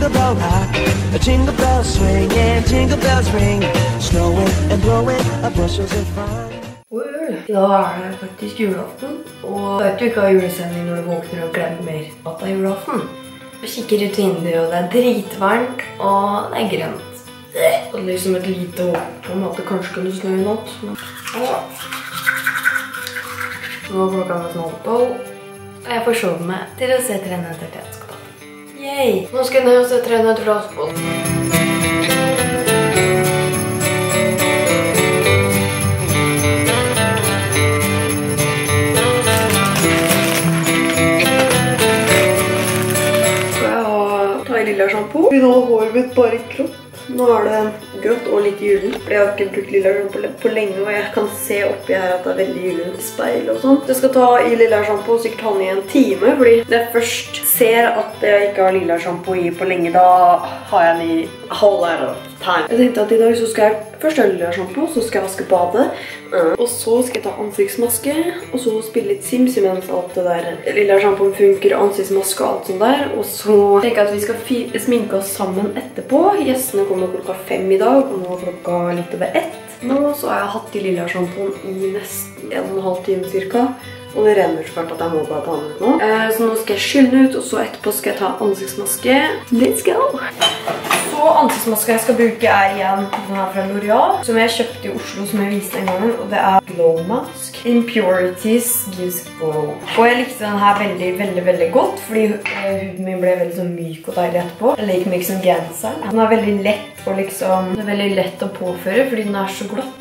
jingle bell rock, a jingle bell swing and jingle bells ring, snowing and blowing up bushels of fun. I dag det faktisk julaften, og vet du ikke hva julesending når du våkner og glemmer at det julaften. Du kikker ut vinduet, og det dritvarmt, og det grønt. Og det liksom et lite håp om at det kanskje kunne snø I natt. Nå klokka med snålpå, og jeg forsover meg til å se 3 nøtter til Askepott. Yay! Nå skal jeg ned og se 3 nøtter til Askepott. Lilla shampoo. Nå har håret mitt bare grått. Nå det grått og litt gyllen. For jeg har ikke brukt lilla shampoo på lenge, og jeg kan se oppi her at det veldig gyllen speil og sånt. Jeg skal ta I lilla shampoo og sikkert ha den I en time, fordi når jeg først ser at jeg ikke har lilla shampoo I på lenge, da har jeg den I whole lot of time. Jeg tenkte at I dag så skal jeg først ha lilla shampoo, så skal jeg vaske badet, og så skal jeg ta ansiktsmaske, og så spille litt Sims mens alt det der lilla shampoo funker, ansiktsmaske og alt sånt der, og så tenker jeg at vi skal sminke oss sammen etterpå. Gjestene kommer klokka 5 I dag, og nå klokka litt over 1. Nå så har jeg hatt de lilla shampooen I nesten 1,5 time cirka, og det renner så fælt at jeg må bare ta den ut nå. Så nå skal jeg skylle den ut, og så etterpå skal jeg ta ansiktsmaske. Let's go! Så ansiktsmaska jeg skal bruke igjen den her fra L'Oreal, som jeg kjøpte I Oslo, som jeg viste en gang, og det Glow Mask. Impurities gives glow. Og jeg likte den her veldig, veldig, veldig godt, fordi huden min ble veldig sånn myk og deilig etterpå. Jeg liker meg som genser. Den veldig lett og liksom, det veldig lett å påføre, fordi den så glatt.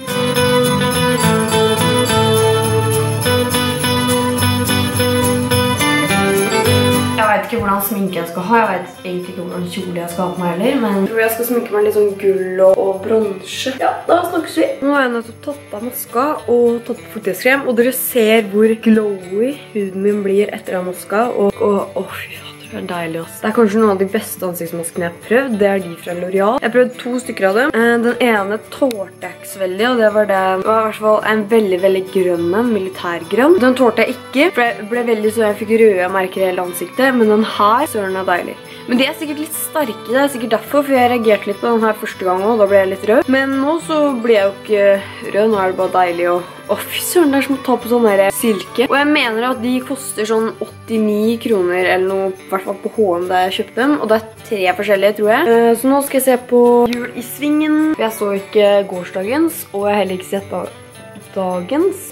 Jeg vet ikke hvordan sminke jeg skal ha. Jeg vet egentlig ikke hvordan kjole jeg skal ha på meg heller, men jeg tror jeg skal sminke meg litt sånn gull og bronse. Ja, da snakkes vi. Nå har jeg nettopp tatt av maska og tatt på fuktighetskrem, og dere ser hvor glowy huden min blir etter av maska, og fy faen. Det deilig også. Det kanskje noen av de beste ansiktsmaskene jeg har prøvd. Det de fra L'Oreal. Jeg prøvde 2 stykker av dem. Den ene tålte jeg ikke så veldig, og det var I hvert fall en veldig, veldig grønn, en militærgrønn. Den tålte jeg ikke, for jeg ble veldig så jeg fikk røde merker I hele ansiktet, men den her, så den deilig. Men de sikkert litt sterke, det sikkert derfor, for jeg reagerte litt på den her første gangen, og da ble jeg litt rød. Men nå så blir jeg jo ikke rød, nå det bare deilig, og fy søren, det som å ta på sånn der silke. Og jeg mener at de koster sånn 89 kroner eller noe, I hvert fall på H&M da jeg kjøpte dem, og det 3 forskjellige, tror jeg. Så nå skal jeg se på Jul I Svingen. Jeg så ikke gårsdagens, og jeg har heller ikke sett dagens.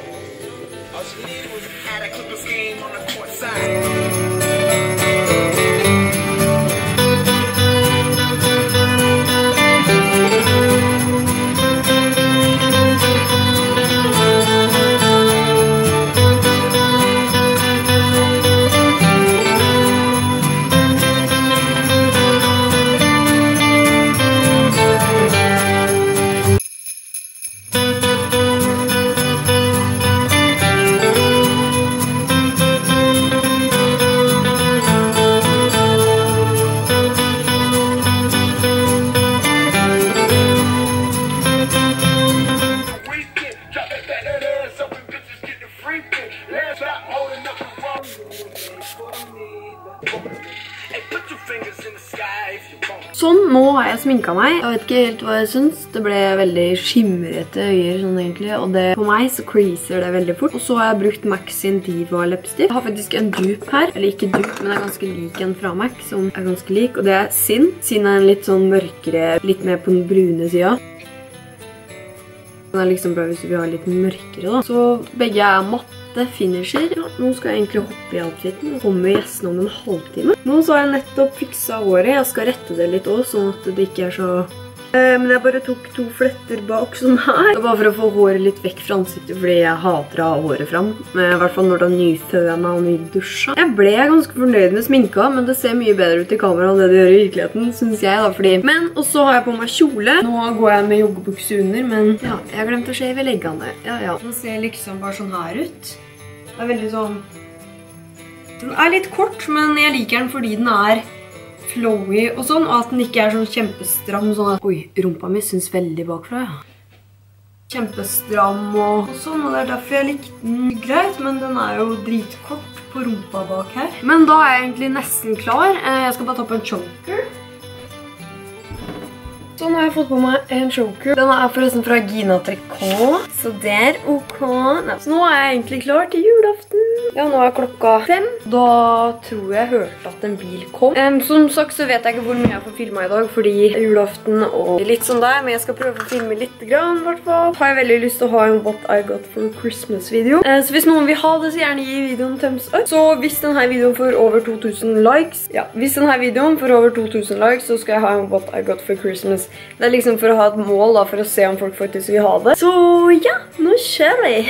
Sånn, nå har jeg sminket meg. Jeg vet ikke helt hva jeg synes. Det ble veldig skimmerete øyer sånn egentlig, og på meg så creaser det veldig fort. Og så har jeg brukt MAC sin Diva Lipstick. Jeg har faktisk en dupe her, eller ikke dupe, men det ganske lik en fra MAC, som ganske lik, og det Sin. Sin en litt sånn mørkere, litt mer på den brune siden. Den liksom bra hvis vi har litt mørkere da. Så begge matte finisher. Ja, nå skal jeg egentlig hoppe I outfiten. Nå kommer gjestene om en halvtime. Nå så har jeg nettopp fikset håret. Jeg skal rette det litt også, sånn at det ikke så... Men jeg bare tok 2 fletter bak sånn her. Det var for å få håret litt vekk fra ansiktet, fordi jeg hater å ha håret fram. I hvert fall når det nyføna og nydusja. Jeg ble ganske fornøyd med sminka, men det ser mye bedre ut I kamera enn det det gjør I virkeligheten, synes jeg da, fordi... Men, og så har jeg på meg kjole. Nå går jeg med joggebukse under, men ja, jeg har glemt å shave leggene. Ja. Den ser liksom bare sånn her ut. Det veldig sånn... Den litt kort, men jeg liker den fordi den flowy og sånn, og at den ikke sånn kjempestram, sånn at... Oi, rumpa mi synes veldig bakfra, ja. Kjempestram og sånn, og det derfor jeg likte den greit, men den jo dritkort på rumpa bak her. Men da jeg egentlig nesten klar. Jeg skal bare ta på en choker. Så nå har jeg fått på meg en choker. Den er forresten fra Gina Tricot. Så det er ok. Nei. Så nå er jeg egentlig klar til julaften. Ja, nå er klokka 5. Da tror jeg hørte at en bil kom. Som sagt så vet jeg ikke hvor mye jeg får filmet i dag, fordi det er julaften og litt sånn der. Men jeg skal prøve å filme litt grann, i hvert fall. Har jeg veldig lyst til å ha en What I Got for Christmas video. Så hvis noen vil ha det, så gjerne gi videoen thumbs up. Så hvis denne videoen får over 2000 likes, ja, hvis denne videoen får over 2000 likes, så skal jeg ha en What I Got for Christmas. Det er liksom for å ha et mål da, for å se om folk faktisk vil ha det. Så ja, nå kjører vi!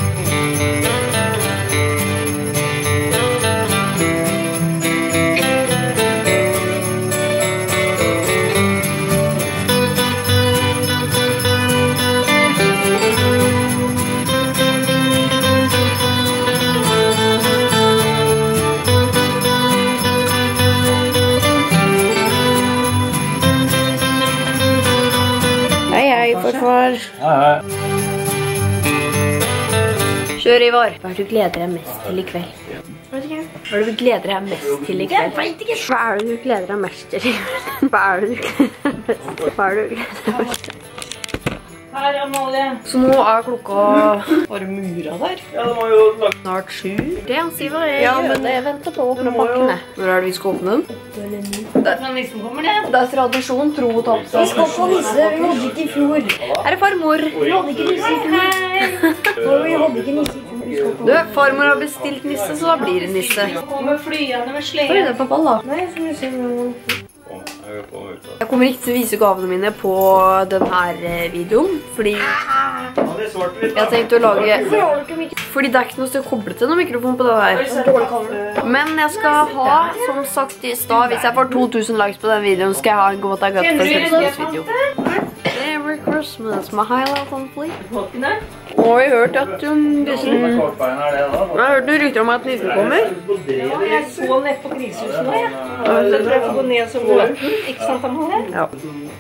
Kjør, Ivar. Hva er det du gleder deg mest til i kveld? Vet ikke. Hva er det du gleder deg mest til i kveld? Vet ikke. Hva er det du gleder deg mest til? Hva er det du gleder deg mest til? Hva er det du gleder deg mest til? Her, Amalie. Så nå er klokka bare mura der. Ja, det må jo snart 7. Det han sier var det. Ja, men jeg venter på å åpne pakkene. Når er det vi skal åpne den? 8 eller 9. Det er fra nissen kommer det. Det er tradisjon, tro og tapp. Vi skal få nisse, vi hadde ikke i fjor. Her er farmor. Vi hadde ikke nisse i fjor. Vi hadde ikke nisse i fjor. Du, farmor har bestilt nisse, så da blir det nisse. Nå kommer flyene med slede. Hva er det, pappa da? Nei, så vi ser noe. Jeg kommer ikke til å vise gavene mine på denne videoen, fordi jeg tenkte å lage... Fordi det er ikke noe til å koble til noen mikrofon på det her. Men jeg skal ha, som sagt i sted, hvis jeg får 2000 likes på den videoen, skal jeg ha en What I Got for Christmas video. Merry Christmas, my highlight on fleek. Og jeg har hørt at jeg har hørt noen rykter om at nissen kommer. Ja, jeg så ned på Grishuset nå, ja. Så tror jeg får gå ned som løten, ikke sant, Amalie? Ja.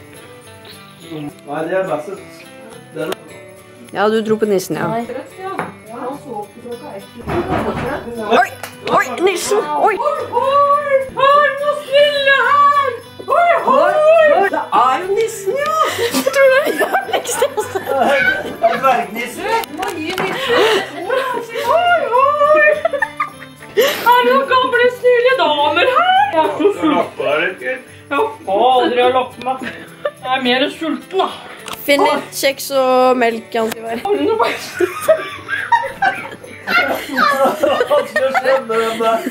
Nei, det er best. Ja, du dro på nissen, ja. Oi, oi, nissen, oi! Oi, nå spiller her! Oi, oi! Det er jo nissen, ja! Jeg tror det er jævligste også. Er det dvergnissen? Oi, oi! Er det noen gamle snille damer her? Jeg er så sulten. Ja, fader, jeg har lagt meg. Jeg er mer sulten, da. Finn litt kjeks og melk, han skal være. Har du noe bare? Han skal skjønne den der.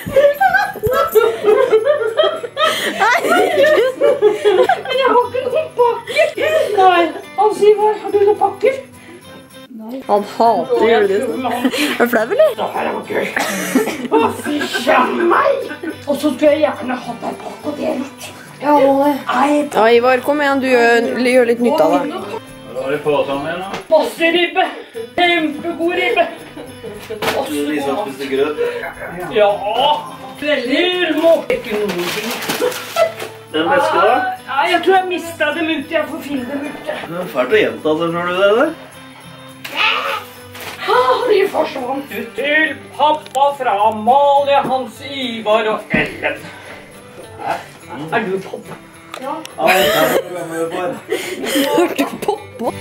Men jeg har ikke noen pakker. Nei, Hans Ivar, har du noen pakker? Nei. Han hater julenissen. Er du flau, eller? Det her var gøy. Å, fy skjønne meg. Og så skulle jeg gjerne hatt en pakke og delt. Ja, Ivar, kom igjen, du gjør litt nytt av det. Hva har du på sammen da? Masse ribbe. Kjempegod ribbe. Du Lisa spiste grøt? Ja. Veldig må ikke noen ting. Den veska da? Ja, jeg tror jeg mistet dem ute. Jeg får finne dem ute. Det er fælt å gjenta det, tror du det, eller? De forsvant ut til pappa fra Amalie, Hans Ivar og Ellen. Er du pappa? Ja. Er du pappa?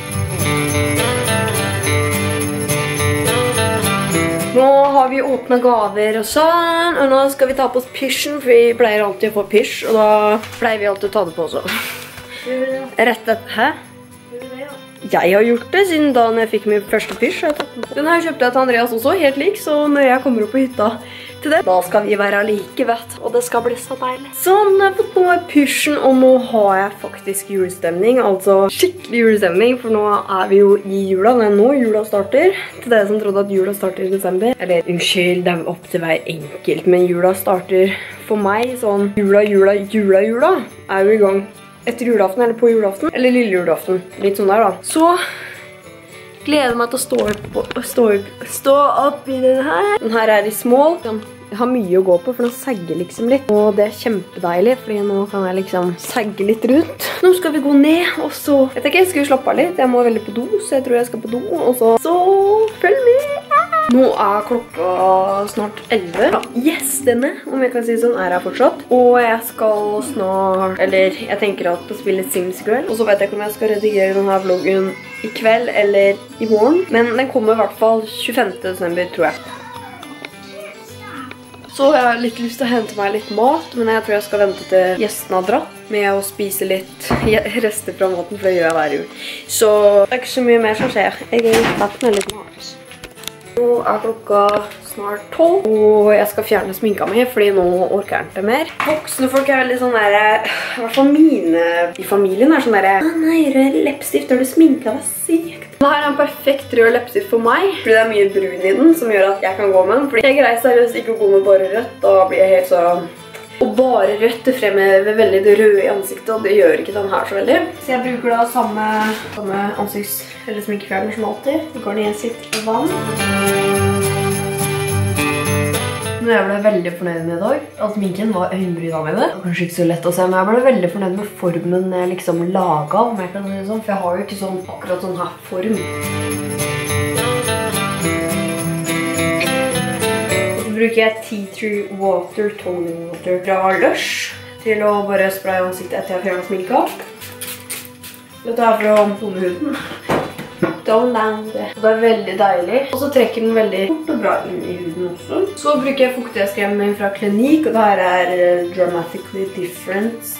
Nå har vi åpnet gaver og sånn, og nå skal vi ta på oss pysjen, for vi pleier alltid å få pysj, og da pleier vi alltid å ta det på også. Rett etter, hæ? Jeg har gjort det siden da jeg fikk min første pysj. Den her kjøpte jeg til Andreas også, helt lik, så når jeg kommer opp på hytta til det, da skal vi være like, vet du, og det skal bli så deilig. Så nå har jeg fått på meg pysjen, og nå har jeg faktisk julestemning, altså skikkelig julestemning, for nå er vi jo i jula, det er nå jula starter. Til dere som trodde at jula starter i desember, eller unnskyld, det er opp til hver enkelt, men jula starter for meg sånn, jula er jo i gang. Etter julaften, eller på julaften, eller lille julaften. Litt sånn der da. Så gleder jeg meg til å stå opp i den her. Den her er i small. Jeg har mye å gå på, for den segger liksom litt. Og det er kjempedeilig, fordi nå kan jeg liksom segge litt rundt. Nå skal vi gå ned, og så... Jeg tenker jeg skal slappe av litt. Jeg må veldig på do, så jeg tror jeg skal på do. Og så følg med! Nå er klokka snart 11. Gjestene, om jeg kan si sånn, er her fortsatt. Og jeg skal snart, eller jeg tenker at på spille Sims i kveld. Og så vet jeg ikke om jeg skal redigere denne vloggen i kveld eller i morgen. Men den kommer i hvert fall 25. desember, tror jeg. Så jeg har litt lyst til å hente meg litt mat, men jeg tror jeg skal vente til gjestene har dratt med å spise litt rester fra maten, for det gjør jeg hver jul. Så det er ikke så mye mer som skjer. Jeg er litt tatt med litt mat. Nå er klokka snart 12, og jeg skal fjerne sminka mi, fordi nå orker jeg ikke mer. Voksne folk er veldig sånn der, i hvert fall mine i familien er sånn der, nei, rød leppestift, har du sminka deg sykt? Dette er en perfekt rød leppestift for meg, fordi det er mye brun i den, som gjør at jeg kan gå med den. Fordi jeg greier seriøst ikke å gå med bare rødt, da blir jeg helt sånn... Og bare rødt fremhever veldig det røde i ansiktet, og det gjør ikke den her så veldig. Så jeg bruker da samme ansikts- eller sminkefjerner som alltid. Garnier sitt vann. Men jeg ble veldig fornøyd med i dag. At sminken var øyenbryna mine. Det var kanskje ikke så lett å se, men jeg ble veldig fornøyd med formen jeg liksom laget, om jeg kan si det sånn. For jeg har jo ikke sånn, akkurat sånn her form. Bruker jeg Tea Tree Water Toning Water fra Lush til å bare spraye ansiktet etter jeg fjernet sminka. Dette er for å tone huden. Don't land it. Det er veldig deilig. Og så trekker den veldig fort og bra inn i huden også. Så bruker jeg fuktighetskremen fra Clinique, og det her er Dramatically Different.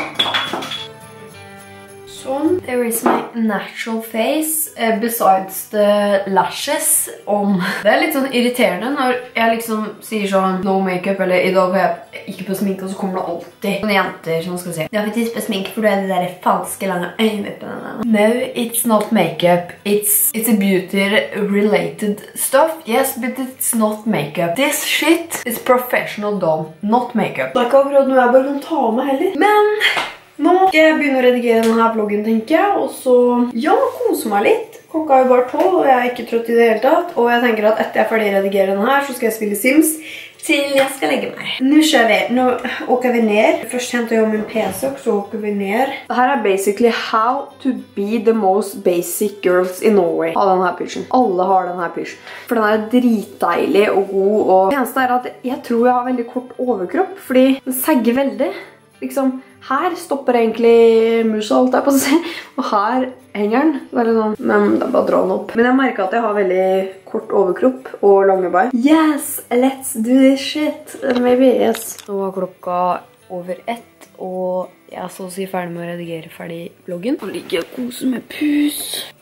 Sånn. There is my natural face besides the lashes. Det er litt sånn irriterende når jeg liksom sier sånn no makeup, eller i dag har jeg ikke på sminke, og så kommer det alltid sånne jenter som skal si jeg har faktisk på sminke for du er det der falske lange øyevippene. No, it's not makeup. It's a beauty related stuff. Yes, but it's not makeup. This shit is professional done, not makeup. Det er ikke akkurat noe jeg bare kan ta med heller. Men nå skal jeg begynne å redigere denne vloggen, tenker jeg, og så, ja, kose meg litt. Klokka er jo bare 12, og jeg er ikke trøtt i det hele tatt, og jeg tenker at etter jeg er ferdig å redigere denne her, så skal jeg spille Sims til jeg skal legge meg. Nå åker vi ned. Først hentet jeg om min PC, og så åker vi ned. Dette er basically how to be the most basic girls in Norway. Av denne pysjen. Alle har denne pysjen. For den er dritdeilig og god, og det eneste er at jeg tror jeg har veldig kort overkropp, fordi den segger veldig. Liksom, her stopper egentlig musa, alt jeg på å si, og her henger den, veldig sånn, men det er bare å dra den opp. Men jeg merker at jeg har veldig kort overkropp og lange bein. Yes, let's do this shit, maybe, yes. Nå var klokka over 1, og jeg er så å si ferdig med å redigere ferdig vloggen. Nå liker jeg å kose med pus.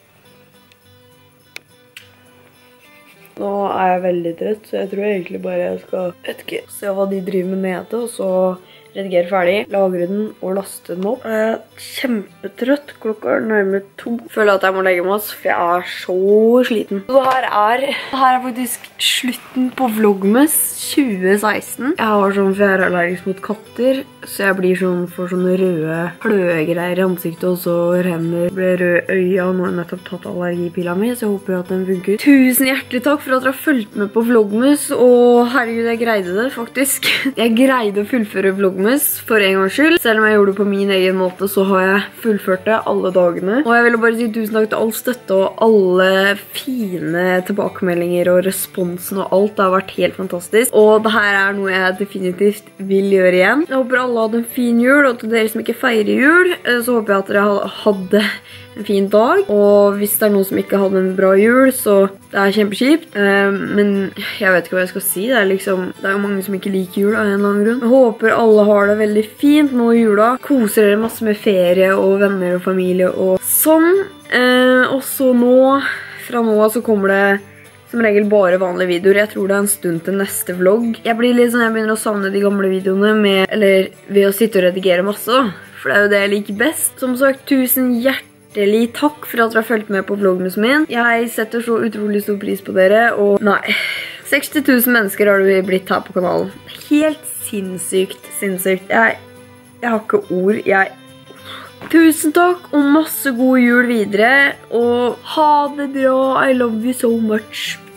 Nå er jeg veldig trøtt, så jeg tror egentlig bare jeg skal se hva de driver med nede, og så redigere ferdig, lagre den og laste den opp. Jeg er kjempetrøtt, klokka er nærmere 2. Føler at jeg må legge meg, for jeg er så sliten. Så her er faktisk slutten på Vlogmas 2016. Jeg har sånn, for jeg er allergisk mot katter, så jeg blir sånn, får sånne røde kløegreier i ansiktet, og så renner, blir røde øya, og nå har jeg nettopp tatt allergipilla mi, så jeg håper at den funker. Tusen hjertelig takk for at dere har fulgt med på Vlogmas, og herregud, jeg greide det faktisk. Jeg greide å fullføre Vlogmas for en gangs skyld. Selv om jeg gjorde det på min egen måte, så har jeg fullført det alle dagene. Og jeg vil bare si tusen takk til all støtte og alle fine tilbakemeldinger og responsen og alt. Det har vært helt fantastisk. Og det her er noe jeg definitivt vil gjøre igjen. Jeg håper alle hadde en fin jul, og til dere som ikke feirer jul, så håper jeg at dere hadde en fin dag. Og hvis det er noen som ikke hadde en bra jul, så det er kjempekjipt. Men jeg vet ikke hva jeg skal si. Det er jo mange som ikke liker jul av en eller annen grunn. Jeg håper alle har det veldig fint nå i jula. Koser dere masse med ferie og venner og familie og sånn. Og så fra nå så kommer det som regel bare vanlige videoer. Jeg tror det er en stund til neste vlogg. Jeg blir litt sånn, jeg begynner å savne de gamle videoene ved å sitte og redigere masse. For det er jo det jeg liker best. Som sagt, tusen hjertelig takk for at dere har fulgt med på vloggen min. Jeg setter så utrolig stor pris på dere, og nei, 60 000 mennesker har det blitt her på kanalen. Helt sinnssykt. Jeg har ikke ord. Tusen takk, og masse god jul videre, og ha det bra. I love you so much.